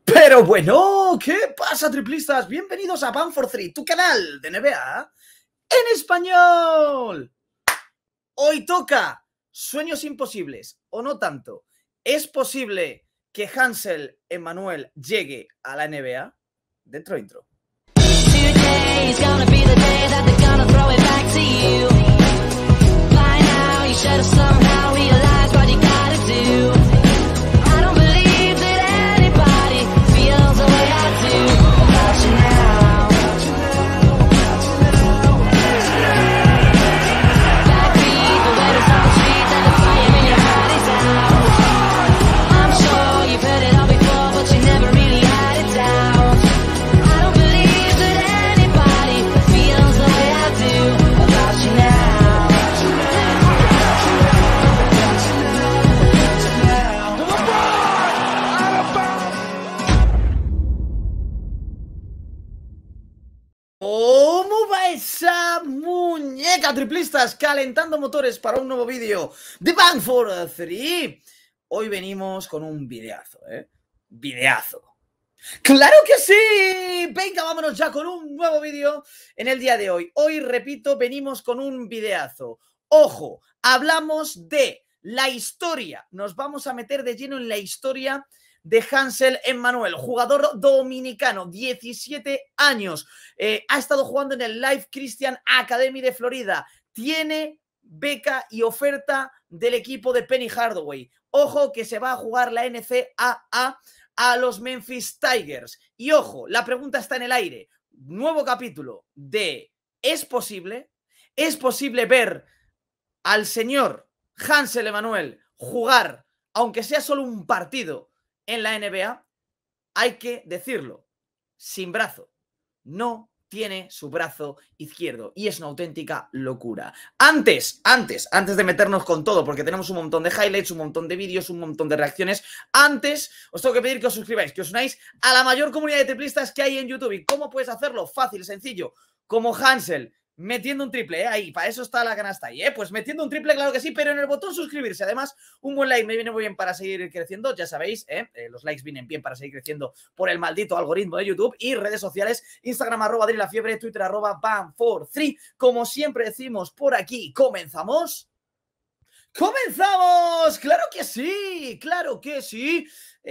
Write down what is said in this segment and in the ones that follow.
Pero bueno, ¿qué pasa, triplistas? Bienvenidos a Banford3, tu canal de NBA en español. Hoy toca Sueños Imposibles, o no tanto. ¿Es posible que Hansel Emmanuel llegue a la NBA? Dentro intro. ¿Cómo va esa muñeca, triplistas? Calentando motores para un nuevo vídeo de Banford3. Hoy venimos con un videazo, Videazo. ¡Claro que sí! Venga, vámonos ya con un nuevo vídeo en el día de hoy. Hoy, repito, venimos con un videazo. Ojo, hablamos de la historia. Nos vamos a meter de lleno en la historia de Hansel Emmanuel, jugador dominicano, 17 años, ha estado jugando en el Life Christian Academy de Florida, tiene beca y oferta del equipo de Penny Hardaway. Ojo que se va a jugar la NCAA a los Memphis Tigers. Y ojo, la pregunta está en el aire. Nuevo capítulo de ¿es posible? ¿Es posible ver al señor Hansel Emmanuel jugar, aunque sea solo un partido, en la NBA? Hay que decirlo, sin brazo. No tiene su brazo izquierdo y es una auténtica locura. Antes de meternos con todo, porque tenemos un montón de highlights, un montón de vídeos, un montón de reacciones, antes os tengo que pedir que os suscribáis, que os unáis a la mayor comunidad de triplistas que hay en YouTube. ¿Y cómo puedes hacerlo? Fácil, sencillo, como Hansel, metiendo un triple, ahí, para eso está la canasta ahí, pues metiendo un triple, claro que sí, pero en el botón suscribirse. Además, un buen like me viene muy bien para seguir creciendo, ya sabéis, los likes vienen bien para seguir creciendo por el maldito algoritmo de YouTube. Y redes sociales, Instagram @DriLaFiebre, Twitter @Banford3. Como siempre decimos por aquí, ¿comenzamos? ¡Comenzamos! ¡Claro que sí! ¡Claro que sí!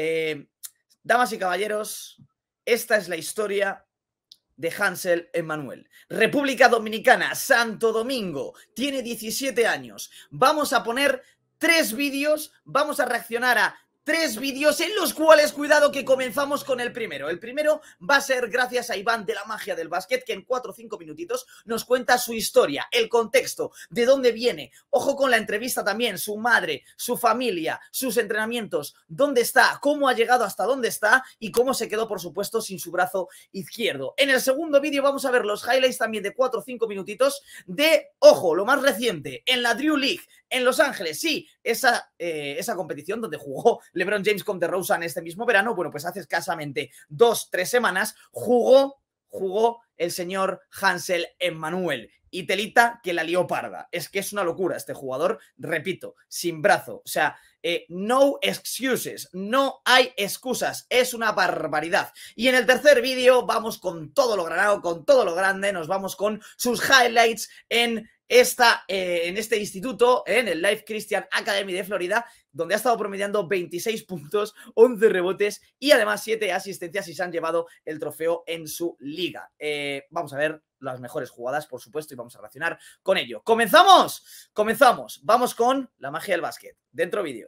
Damas y caballeros, esta es la historia de Hansel Emmanuel. República Dominicana, Santo Domingo, tiene 17 años. Vamos a poner 3 vídeos, vamos a reaccionar a 3 vídeos en los cuales, cuidado que comenzamos con el primero. El primero va a ser gracias a Iván de la Magia del Básquet, que en 4 o 5 minutitos nos cuenta su historia, el contexto, de dónde viene. Ojo con la entrevista también, su madre, su familia, sus entrenamientos, dónde está, cómo ha llegado hasta dónde está y cómo se quedó, por supuesto, sin su brazo izquierdo. En el segundo vídeo vamos a ver los highlights también de 4 o 5 minutitos de, ojo, lo más reciente, en la Drew League, en Los Ángeles. Sí, esa competición donde jugó LeBron James con DeRozan este mismo verano. Bueno, pues hace escasamente 2 o 3 semanas jugó el señor Hansel Emmanuel. Y telita que la lió parda. Es que es una locura este jugador, repito, sin brazo. O sea, no excuses, no hay excusas, es una barbaridad. Y en el tercer vídeo vamos con todo lo granado, con todo lo grande, nos vamos con sus highlights en este instituto, en el Life Christian Academy de Florida, donde ha estado promediando 26 puntos, 11 rebotes y además 7 asistencias y se han llevado el trofeo en su liga. Vamos a ver las mejores jugadas, por supuesto, y vamos a reaccionar con ello. ¡Comenzamos! ¡Comenzamos! Vamos con la magia del básquet. Dentro vídeo.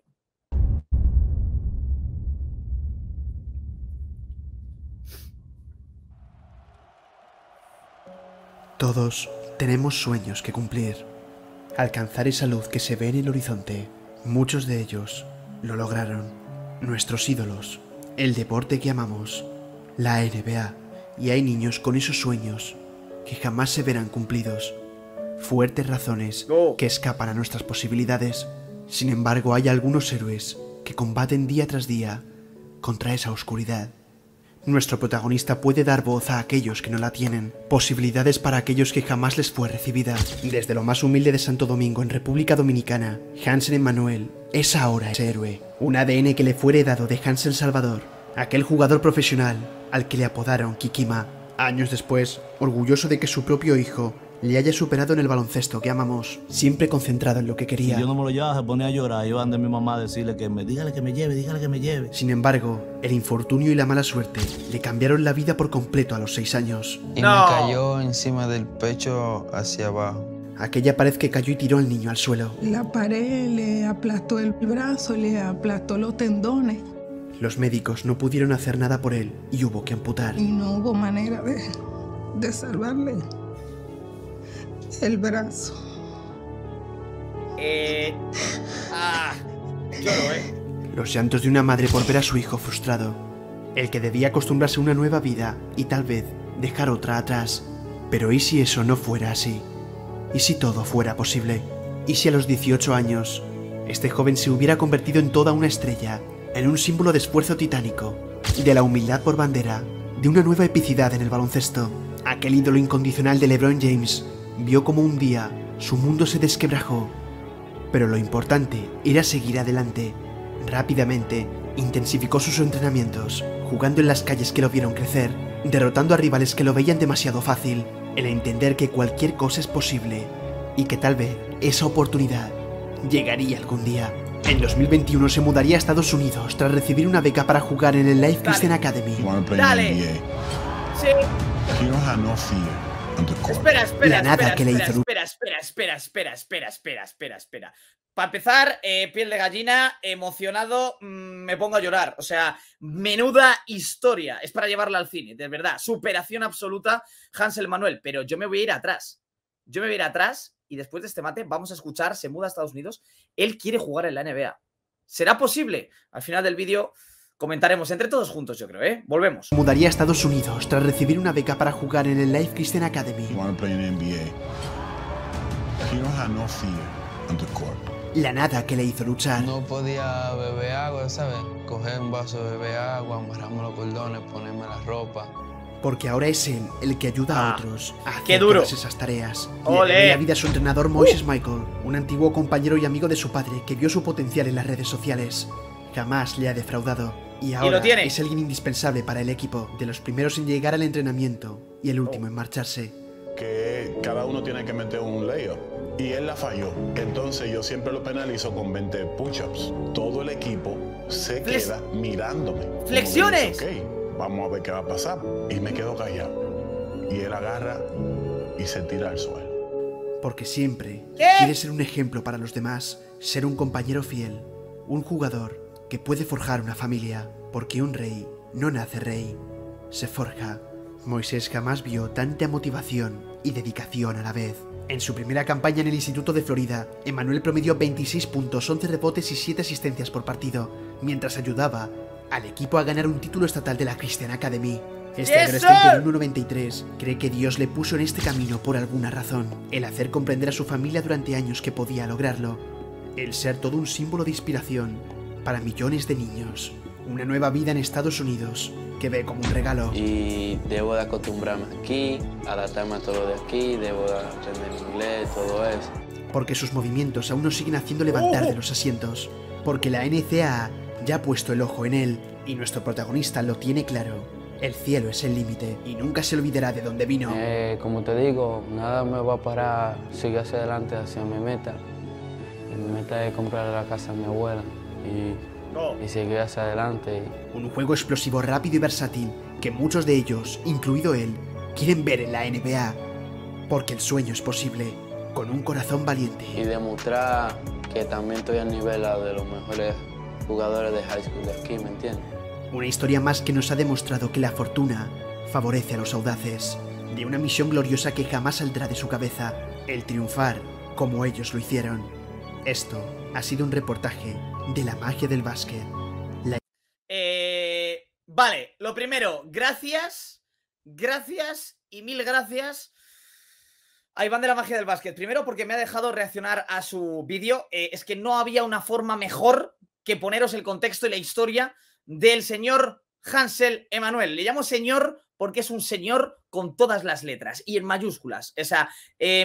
Todos tenemos sueños que cumplir, alcanzar esa luz que se ve en el horizonte. Muchos de ellos lo lograron. Nuestros ídolos, el deporte que amamos, la NBA, y hay niños con esos sueños que jamás se verán cumplidos. Fuertes razones que escapan a nuestras posibilidades. Sin embargo, hay algunos héroes que combaten día tras día contra esa oscuridad. Nuestro protagonista puede dar voz a aquellos que no la tienen, posibilidades para aquellos que jamás les fue recibida. Desde lo más humilde de Santo Domingo, en República Dominicana, Hansel Emmanuel es ahora ese héroe. Un ADN que le fue heredado de Hansel Salvador, Aquel jugador profesional al que le apodaron Kikima. Años después, orgulloso de que su propio hijo le haya superado en el baloncesto que amamos, siempre concentrado en lo que quería. Si yo no me lo llevaba, se ponía a llorar. Iba ante mi mamá a decirle dígale que me lleve, dígale que me lleve. Sin embargo, el infortunio y la mala suerte le cambiaron la vida por completo a los 6 años. Y me cayó encima del pecho hacia abajo. Aquella pared que cayó y tiró al niño al suelo. La pared le aplastó el brazo, le aplastó los tendones. Los médicos no pudieron hacer nada por él y hubo que amputar. Y no hubo manera de salvarle el brazo. Lloro, Los llantos de una madre por ver a su hijo frustrado. El que debía acostumbrarse a una nueva vida y tal vez dejar otra atrás. Pero ¿y si eso no fuera así? ¿Y si todo fuera posible? ¿Y si a los 18 años este joven se hubiera convertido en toda una estrella, en un símbolo de esfuerzo titánico, de la humildad por bandera, de una nueva epicidad en el baloncesto? Aquel ídolo incondicional de LeBron James vio como un día su mundo se desquebrajó. Pero lo importante era seguir adelante. Rápidamente intensificó sus entrenamientos, jugando en las calles que lo vieron crecer, derrotando a rivales que lo veían demasiado fácil, el entender que cualquier cosa es posible y que tal vez esa oportunidad llegaría algún día. En 2021 se mudaría a Estados Unidos tras recibir una beca para jugar en el Life Christian Academy. Dale. Sí. La nada que le hizo Espera. Para empezar, piel de gallina, emocionado, me pongo a llorar. O sea, menuda historia. Es para llevarla al cine, de verdad. Superación absoluta, Hansel Manuel. Pero yo me voy a ir atrás. Y después de este mate vamos a escuchar, se muda a Estados Unidos. Él quiere jugar en la NBA. ¿Será posible? Al final del vídeo comentaremos entre todos juntos, yo creo, ¿eh? Volvemos. Mudaría a Estados Unidos tras recibir una beca para jugar en el Life Christian Academy. La nada que le hizo luchar. No podía beber agua, ¿sabes? Coger un vaso de beber agua, amarrarme los cordones, ponerme la ropa. Porque ahora es él el que ayuda a otros a hacer ¡qué duro! todas esas tareas. ¡Ole! Le dio la vida a su entrenador Moises Michael, un antiguo compañero y amigo de su padre que vio su potencial en las redes sociales. Jamás le ha defraudado. Y ahora es alguien indispensable para el equipo, de los primeros en llegar al entrenamiento y el último en marcharse. Que cada uno tiene que meter un layup y él la falló. Entonces yo siempre lo penalizo con 20 push-ups. Todo el equipo se queda mirándome. ¡Flexiones! Ok, vamos a ver qué va a pasar. Y me quedo callado. Y él agarra y se tira al suelo. Porque siempre quiere ser un ejemplo para los demás, ser un compañero fiel, un jugador que puede forjar una familia, porque un rey no nace rey, se forja. Moisés jamás vio tanta motivación y dedicación a la vez. En su primera campaña en el Instituto de Florida, Emmanuel promedió 26 puntos, 11 rebotes y 7 asistencias por partido, mientras ayudaba al equipo a ganar un título estatal de la Christian Academy. Este adolescente de 1,93 cree que Dios le puso en este camino por alguna razón, el hacer comprender a su familia durante años que podía lograrlo, el ser todo un símbolo de inspiración para millones de niños, una nueva vida en Estados Unidos que ve como un regalo. Y debo de acostumbrarme aquí, adaptarme a todo lo de aquí, debo de aprender inglés, todo eso. Porque sus movimientos aún nos siguen haciendo levantar de los asientos, porque la NCAA ya ha puesto el ojo en él y nuestro protagonista lo tiene claro. El cielo es el límite y nunca se olvidará de dónde vino. Como te digo, nada me va a parar, sigue hacia adelante, hacia mi meta. Y mi meta es comprar la casa a mi abuela y seguir hacia adelante. Un juego explosivo, rápido y versátil que muchos de ellos, incluido él, quieren ver en la NBA. Porque el sueño es posible, con un corazón valiente. Y demostrar que también estoy al nivel de los mejores jugadores de high school de aquí, ¿me entiendes? Una historia más que nos ha demostrado que la fortuna favorece a los audaces. De una misión gloriosa que jamás saldrá de su cabeza, el triunfar como ellos lo hicieron. Esto ha sido un reportaje de la magia del básquet. Vale, lo primero, gracias y mil gracias a Iván de la magia del básquet. Primero porque me ha dejado reaccionar a su vídeo. Es que no había una forma mejor que poneros el contexto y la historia del señor Hansel Emmanuel. Le llamo señor porque es un señor con todas las letras y en mayúsculas. O sea,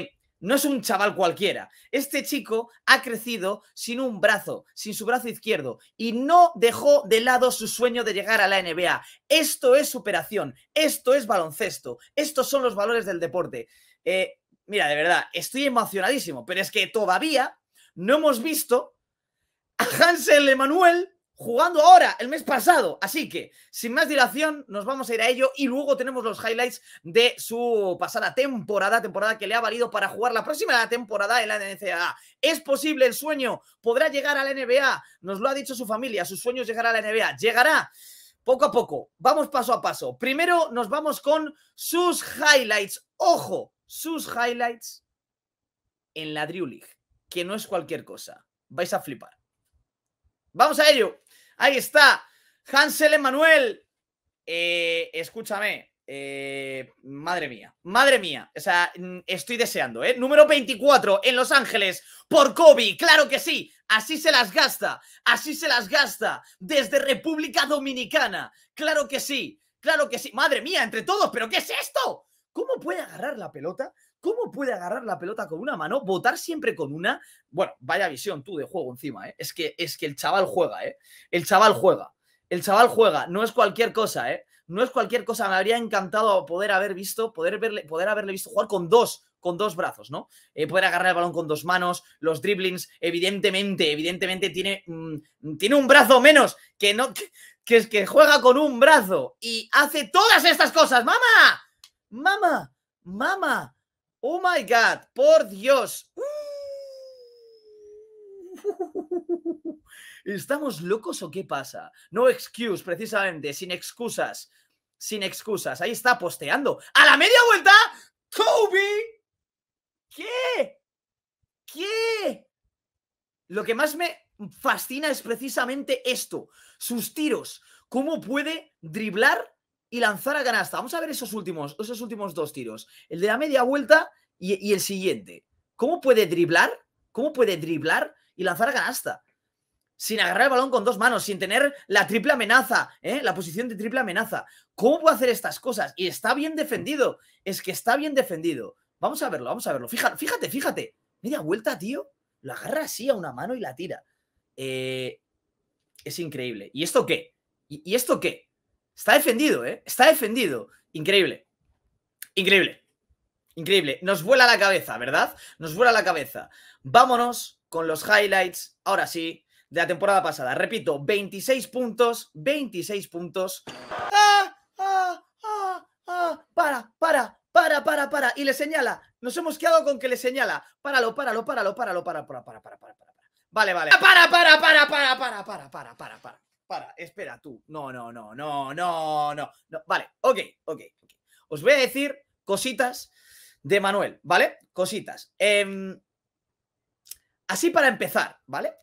No es un chaval cualquiera. Este chico ha crecido sin un brazo, sin su brazo izquierdo, y no dejó de lado su sueño de llegar a la NBA. Esto es superación, esto es baloncesto, estos son los valores del deporte. Mira, de verdad, estoy emocionadísimo, pero es que todavía no hemos visto a Hansel Emanuel jugando ahora, el mes pasado. Así que, sin más dilación, nos vamos a ir a ello y luego tenemos los highlights de su pasada temporada que le ha valido para jugar la próxima temporada en la NCAA. ¿Es posible el sueño? ¿Podrá llegar a la NBA? Nos lo ha dicho su familia, su sueño es llegar a la NBA. ¿Llegará? Poco a poco, vamos paso a paso. Primero nos vamos con sus highlights. ¡Ojo! Sus highlights en la Drew League, que no es cualquier cosa. Vais a flipar. Vamos a ello. Ahí está, Hansel Emanuel. Escúchame, madre mía, o sea, estoy deseando, número 24 en Los Ángeles por Kobe, claro que sí, así se las gasta, desde República Dominicana, claro que sí, madre mía, entre todos, ¿pero qué es esto? ¿Cómo puede agarrar la pelota? ¿Cómo puede agarrar la pelota con una mano? Votar siempre con una. Bueno, vaya visión tú de juego encima, ¿eh? Es que el chaval juega, ¿eh? El chaval juega. No es cualquier cosa, ¿eh? No es cualquier cosa. Me habría encantado poder haberle visto jugar con dos brazos, ¿no? Poder agarrar el balón con dos manos, los dribblings, evidentemente tiene un brazo menos, que juega con un brazo y hace todas estas cosas. ¡Mamá! ¡Oh, my God! ¡Por Dios! ¿Estamos locos o qué pasa? No excuse, precisamente. Sin excusas. Ahí está posteando. ¡A la media vuelta! ¡Kobe! ¿Qué? Lo que más me fascina es precisamente esto. Sus tiros. ¿Cómo puede driblar y lanzar a canasta? Vamos a ver esos últimos dos tiros. El de la media vuelta y el siguiente. ¿Cómo puede driblar y lanzar a canasta? Sin agarrar el balón con dos manos, sin tener la triple amenaza, la posición de triple amenaza. ¿Cómo puede hacer estas cosas? Y está bien defendido. Es que está bien defendido. Vamos a verlo. Fíjate. Media vuelta, tío. Lo agarra así a una mano y la tira. Es increíble. ¿Y esto qué? ¿Y esto qué? Está defendido, Está defendido. Increíble. Nos vuela la cabeza, ¿verdad? Nos vuela la cabeza. Vámonos con los highlights, ahora sí, de la temporada pasada. Repito, 26 puntos. Para. Y le señala. Nos hemos quedado con que le señala. Páralo. Vale. Para, espera tú. No. Vale, ok. Os voy a decir cositas de Manuel, ¿vale? Cositas. Así para empezar, ¿vale?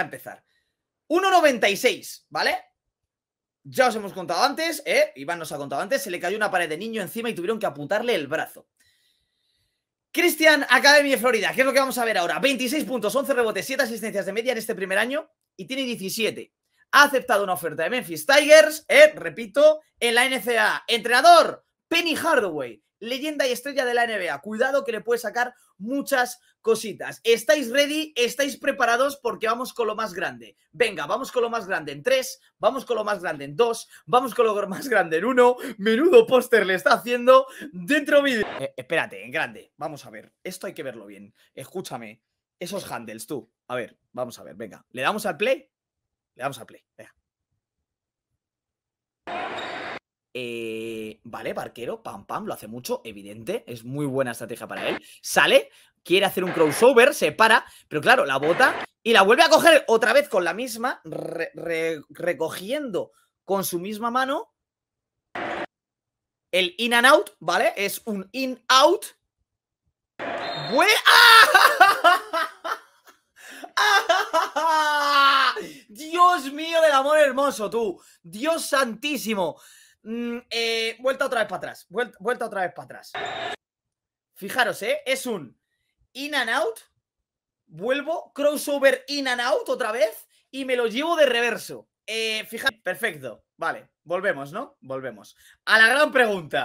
1,96, ¿vale? Ya os hemos contado antes, Iván nos ha contado antes, se le cayó una pared de niño encima y tuvieron que apuntarle el brazo. Christian Academy de Florida, ¿qué es lo que vamos a ver ahora? 26 puntos, 11 rebotes, 7 asistencias de media en este primer año y tiene 17. Ha aceptado una oferta de Memphis Tigers, repito, en la NCAA. Entrenador, Penny Hardaway, leyenda y estrella de la NBA. Cuidado que le puede sacar muchas cositas. ¿Estáis ready? ¿Estáis preparados? Porque vamos con lo más grande. Venga, vamos con lo más grande en 3, vamos con lo más grande en 2, vamos con lo más grande en 1. Menudo póster le está haciendo dentro vídeo. Espérate, en grande. Vamos a ver. Esto hay que verlo bien. Escúchame. Esos handles, tú. A ver, vamos a ver. Venga, ¿le damos al play? Le damos al play. Venga. Vale, Barquero, pam, lo hace mucho, evidente, es muy buena estrategia para él. Sale, quiere hacer un crossover, se para, pero claro, la bota y la vuelve a coger otra vez con la misma, recogiendo con su misma mano el in and out, ¿vale? Es un in-out. Dios mío del amor hermoso, tú. Dios santísimo. Vuelta otra vez para atrás. Vuelta otra vez para atrás. Fijaros, es un in and out. Vuelvo, crossover in and out otra vez y me lo llevo de reverso. Fijaros, perfecto. Vale, volvemos, ¿no? Volvemos a la gran pregunta.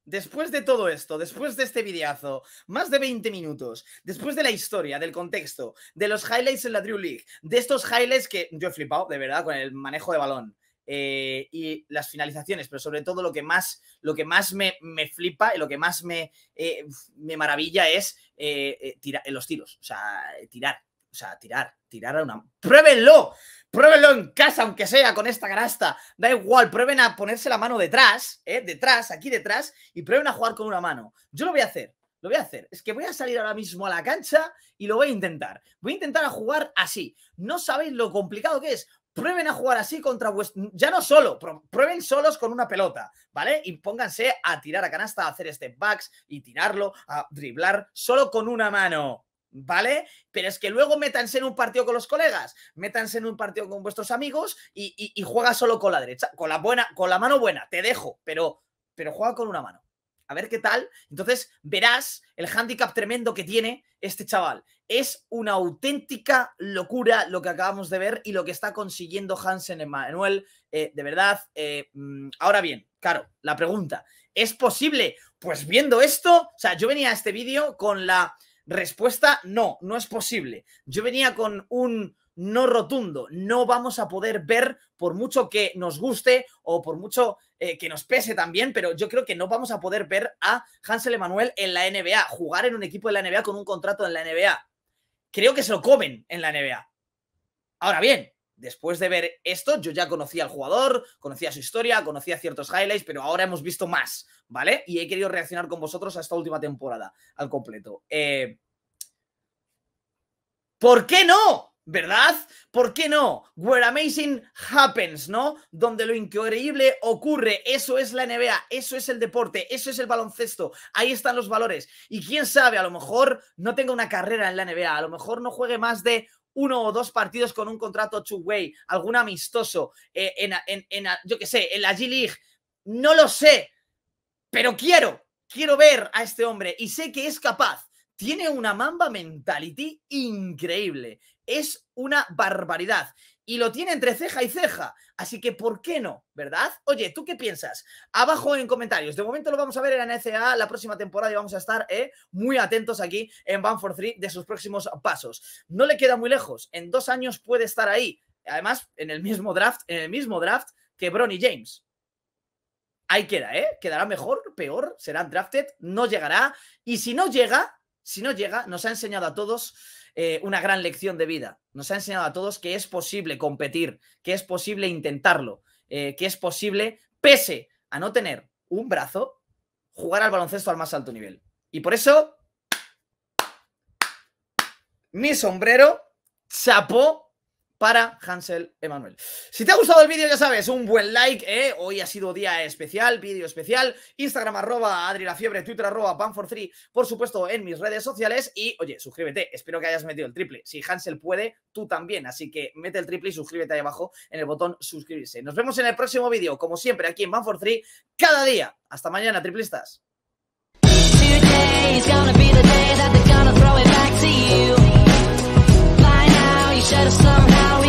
después de todo esto, después de este videazo, más de 20 minutos, después de la historia, del contexto, de los highlights en la Drew League, de estos highlights que yo he flipado, de verdad, con el manejo de balón y las finalizaciones, pero sobre todo lo que más me flipa y lo que más me maravilla es los tiros, o sea, tirar a una... ¡Pruébenlo! Pruébenlo en casa, aunque sea con esta canasta. Da igual, prueben a ponerse la mano detrás, aquí detrás, y prueben a jugar con una mano. Yo lo voy a hacer, Es que voy a salir ahora mismo a la cancha y lo voy a intentar. Voy a intentar a jugar así. No sabéis lo complicado que es. Prueben a jugar así contra vuestro... Ya no solo, prueben solos con una pelota, ¿vale? Y pónganse a tirar a canasta, a hacer step backs y tirarlo, a driblar solo con una mano. ¿Vale? Pero es que luego métanse en un partido con los colegas, métanse en un partido con vuestros amigos y juega solo con la derecha, con la mano buena, te dejo, pero juega con una mano. A ver qué tal. Entonces verás el hándicap tremendo que tiene este chaval. Es una auténtica locura lo que acabamos de ver y lo que está consiguiendo Hansen Emmanuel. De verdad. Ahora bien, claro, la pregunta, ¿es posible? Pues viendo esto, o sea, yo venía a este vídeo con la... respuesta, no es posible. Yo venía con un no rotundo. No vamos a poder ver, por mucho que nos guste o por mucho que nos pese también, pero yo creo que no vamos a poder ver a Hansen Emmanuel en la NBA, jugar en un equipo de la NBA con un contrato en la NBA. Creo que se lo comen en la NBA. Ahora bien, después de ver esto, yo ya conocía al jugador, conocía su historia, conocía ciertos highlights, pero ahora hemos visto más, ¿vale? Y he querido reaccionar con vosotros a esta última temporada, al completo. ¿Por qué no? ¿Verdad? ¿Por qué no? Where amazing happens, ¿no? Donde lo increíble ocurre. Eso es la NBA, eso es el deporte, eso es el baloncesto. Ahí están los valores. Y quién sabe, a lo mejor no tenga una carrera en la NBA, a lo mejor no juegue más de 1 o 2 partidos con un contrato two-way, algún amistoso, yo qué sé, en la G-League. No lo sé, pero quiero ver a este hombre y sé que es capaz. Tiene una Mamba mentality increíble. Es una barbaridad. Y lo tiene entre ceja y ceja. Así que, ¿por qué no? ¿Verdad? Oye, ¿tú qué piensas? Abajo en comentarios. De momento lo vamos a ver en la NCAA la próxima temporada y vamos a estar muy atentos aquí en Banford3 de sus próximos pasos. No le queda muy lejos. En 2 años puede estar ahí. Además, en el mismo draft que Bronny James. Ahí queda, quedará mejor, peor, será drafted, no llegará. Y si no llega, nos ha enseñado a todos una gran lección de vida. Nos ha enseñado a todos que es posible competir, que es posible intentarlo, que es posible, pese a no tener un brazo, jugar al baloncesto al más alto nivel. Y por eso, mi sombrero, chapó para Hansen Emmanuel. Si te ha gustado el vídeo, ya sabes, un buen like, hoy ha sido día especial, vídeo especial, Instagram @AdriLafiebre, Twitter @Banford3, por supuesto en mis redes sociales y, oye, suscríbete, espero que hayas metido el triple. Si Hansen puede, tú también, así que mete el triple y suscríbete ahí abajo en el botón suscribirse. Nos vemos en el próximo vídeo, como siempre, aquí en Banford3, cada día. Hasta mañana, triplistas. Should have somehow